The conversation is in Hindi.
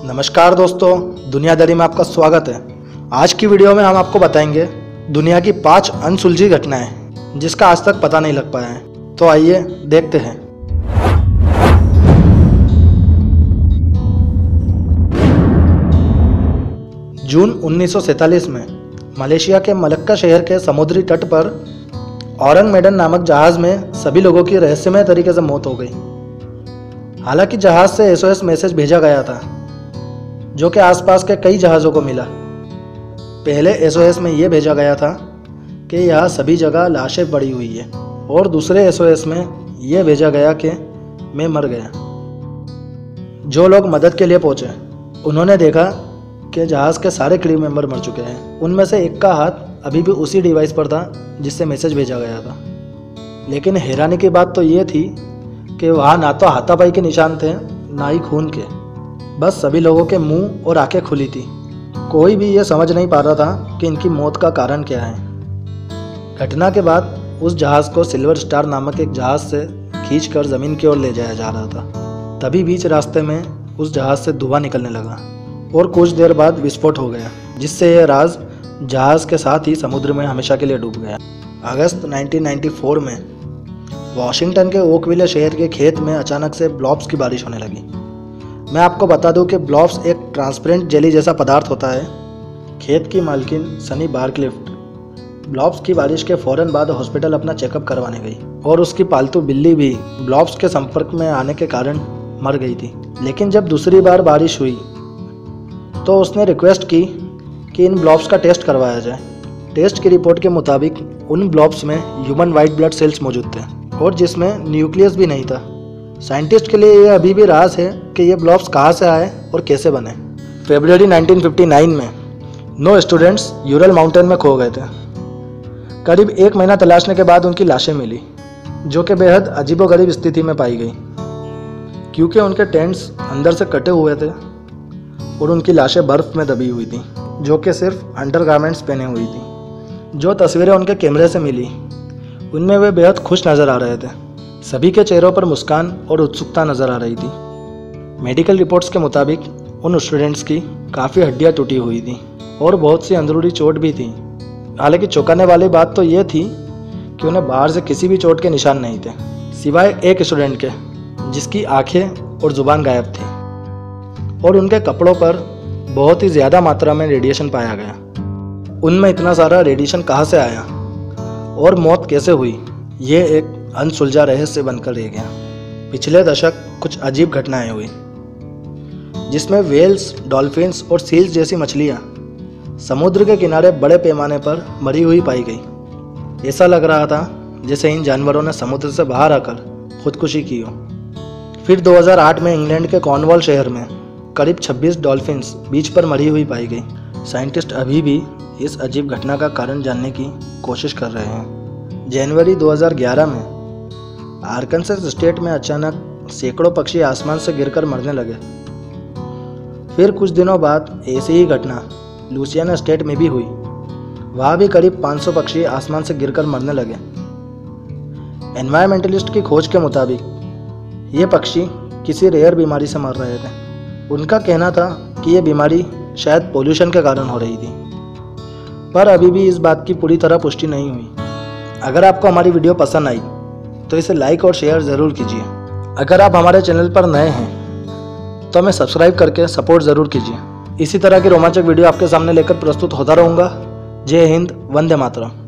नमस्कार दोस्तों, दुनियादारी में आपका स्वागत है। आज की वीडियो में हम आपको बताएंगे दुनिया की 5 अनसुलझी घटनाएं जिसका आज तक पता नहीं लग पाया है। तो आइए देखते हैं। जून 1947 में मलेशिया के मलक्का शहर के समुद्री तट पर औरंग मेडन नामक जहाज में सभी लोगों की रहस्यमय तरीके से मौत हो गई। हालांकि जहाज से एसओएस मैसेज भेजा गया था जो कि आसपास के कई जहाज़ों को मिला। पहले एसओएस में यह भेजा गया था कि यहाँ सभी जगह लाशें पड़ी हुई है, और दूसरे एसओएस में यह भेजा गया कि मैं मर गया। जो लोग मदद के लिए पहुँचे उन्होंने देखा कि जहाज़ के सारे क्रू मेंबर मर चुके हैं। उनमें से एक का हाथ अभी भी उसी डिवाइस पर था जिससे मैसेज भेजा गया था। लेकिन हैरानी की बात तो ये थी कि वहाँ ना तो हाथापाई के निशान थे ना ही खून के, बस सभी लोगों के मुंह और आंखें खुली थी। कोई भी ये समझ नहीं पा रहा था कि इनकी मौत का कारण क्या है। घटना के बाद उस जहाज़ को सिल्वर स्टार नामक एक जहाज़ से खींचकर ज़मीन की ओर ले जाया जा रहा था। तभी बीच रास्ते में उस जहाज़ से धुआं निकलने लगा और कुछ देर बाद विस्फोट हो गया, जिससे यह राज जहाज़ के साथ ही समुद्र में हमेशा के लिए डूब गया। अगस्त 1994 में वाशिंगटन के ओकविले शहर के खेत में अचानक से ब्लॉब्स की बारिश होने लगी। मैं आपको बता दूं कि ब्लॉब्स एक ट्रांसपेरेंट जेली जैसा पदार्थ होता है। खेत की मालकिन सनी बारक्लिफ्ट ब्लॉब्स की बारिश के फौरन बाद हॉस्पिटल अपना चेकअप करवाने गई, और उसकी पालतू बिल्ली भी ब्लॉब्स के संपर्क में आने के कारण मर गई थी। लेकिन जब दूसरी बार बारिश हुई तो उसने रिक्वेस्ट की कि इन ब्लॉब्स का टेस्ट करवाया जाए। टेस्ट की रिपोर्ट के मुताबिक उन ब्लॉब्स में ह्यूमन वाइट ब्लड सेल्स मौजूद थे, और जिसमें न्यूक्लियस भी नहीं था। साइंटिस्ट के लिए यह अभी भी राज है कि ये ब्लॉब्स कहाँ से आए और कैसे बने। फरवरी 1959 में 9 स्टूडेंट्स यूरल माउंटेन में खो गए थे। करीब 1 महीना तलाशने के बाद उनकी लाशें मिली, जो कि बेहद अजीबोगरीब स्थिति में पाई गई, क्योंकि उनके टेंट्स अंदर से कटे हुए थे और उनकी लाशें बर्फ़ में दबी हुई थी, जो कि सिर्फ अंडरगारमेंट्स पहने हुई थी। जो तस्वीरें उनके कैमरे से मिली उनमें वे बेहद खुश नज़र आ रहे थे। सभी के चेहरों पर मुस्कान और उत्सुकता नजर आ रही थी। मेडिकल रिपोर्ट्स के मुताबिक उन स्टूडेंट्स की काफ़ी हड्डियां टूटी हुई थी और बहुत सी अंदरूनी चोट भी थी। हालांकि चौंकाने वाली बात तो ये थी कि उन्हें बाहर से किसी भी चोट के निशान नहीं थे, सिवाय एक स्टूडेंट के जिसकी आंखें और जुबान गायब थी, और उनके कपड़ों पर बहुत ही ज़्यादा मात्रा में रेडिएशन पाया गया। उनमें इतना सारा रेडिएशन कहाँ से आया और मौत कैसे हुई, ये एक अनसुलझा रहस्य बनकर रह गया। पिछले दशक कुछ अजीब घटनाएं हुई जिसमें वेल्स, डॉल्फिन्स और सील्स जैसी मछलियां समुद्र के किनारे बड़े पैमाने पर मरी हुई पाई गई। ऐसा लग रहा था जैसे इन जानवरों ने समुद्र से बाहर आकर खुदकुशी की हो। फिर 2008 में इंग्लैंड के कॉर्नवॉल शहर में करीब 26 डॉल्फिन्स बीच पर मरी हुई पाई गई। साइंटिस्ट अभी भी इस अजीब घटना का कारण जानने की कोशिश कर रहे हैं। जनवरी 2011 में आर्कनसास स्टेट में अचानक सैकड़ों पक्षी आसमान से गिरकर मरने लगे। फिर कुछ दिनों बाद ऐसी ही घटना लुसियाना स्टेट में भी हुई। वहाँ भी करीब 500 पक्षी आसमान से गिरकर मरने लगे। एनवायरमेंटलिस्ट की खोज के मुताबिक ये पक्षी किसी रेयर बीमारी से मर रहे थे। उनका कहना था कि ये बीमारी शायद पोल्यूशन के कारण हो रही थी, पर अभी भी इस बात की पूरी तरह पुष्टि नहीं हुई। अगर आपको हमारी वीडियो पसंद आई तो इसे लाइक और शेयर ज़रूर कीजिए। अगर आप हमारे चैनल पर नए हैं तो हमें सब्सक्राइब करके सपोर्ट ज़रूर कीजिए। इसी तरह की रोमांचक वीडियो आपके सामने लेकर प्रस्तुत होता रहूँगा। जय हिंद, वंदे मातरम।